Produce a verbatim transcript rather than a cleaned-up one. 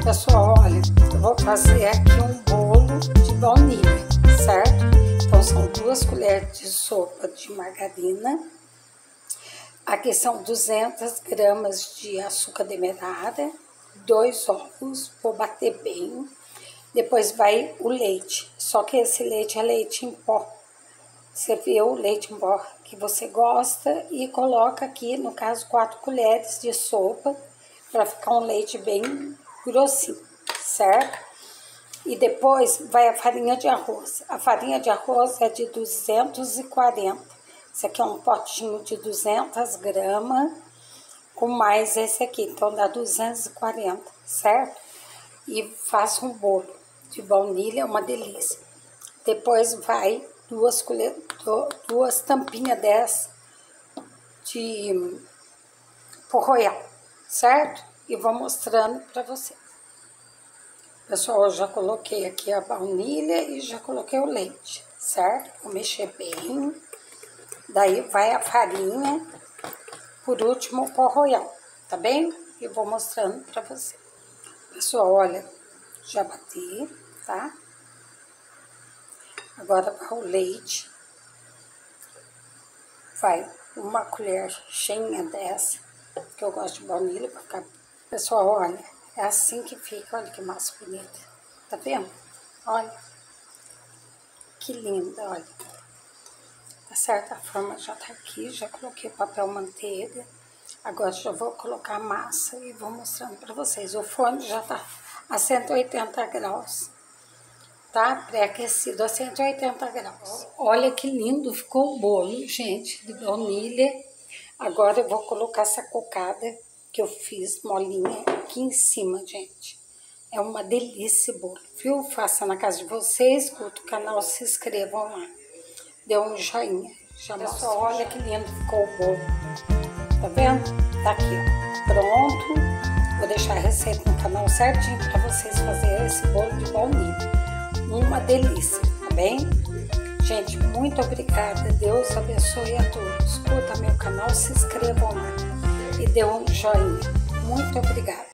Pessoal, olha, eu vou fazer aqui um bolo de baunilha, certo? Então são duas colheres de sopa de margarina. Aqui são duzentas gramas de açúcar demerara, dois ovos, vou bater bem. Depois vai o leite, só que esse leite é leite em pó. Você vê o leite em pó que você gosta e coloca aqui, no caso, quatro colheres de sopa para ficar um leite bem grossinho, certo? E depois vai a farinha de arroz. A farinha de arroz é de duzentos e quarenta. Esse aqui é um potinho de duzentas gramas, com mais esse aqui, então dá duzentos e quarenta, certo? E faço um bolo de baunilha, uma delícia. Depois vai duas colheres, duas tampinhas dessa de pó royal, certo? E vou mostrando para você. Pessoal, eu já coloquei aqui a baunilha e já coloquei o leite, certo? Vou mexer bem. Daí vai a farinha, por último o pó royal, tá bem? E vou mostrando para você. Pessoal, olha, já bati, tá? Agora vai o leite. Vai uma colher cheinha dessa, que eu gosto de baunilha para ficar. Pessoal, olha, é assim que fica, olha que massa bonita. Tá vendo? Olha. Que linda, olha. Tá certo? A forma já tá aqui, já coloquei papel manteiga. Agora já vou colocar a massa e vou mostrando pra vocês. O forno já tá a cento e oitenta graus. Tá? Pré-aquecido a cento e oitenta graus. Olha que lindo ficou o bolo, gente, de baunilha. Agora eu vou colocar essa cocada que eu fiz molinha aqui em cima, gente. É uma delícia esse bolo, viu? Faça na casa de vocês, curta o canal, se inscrevam lá. Dê um joinha. Já pessoal, olha que lindo ficou o bolo. Tá vendo? Tá aqui, ó. Pronto. Vou deixar a receita no canal certinho para vocês fazerem esse bolo de baunilha. Uma delícia, tá bem? Gente, muito obrigada. Deus abençoe a todos. Curta meu canal, se inscrevam lá e dê um joinha. Muito obrigada.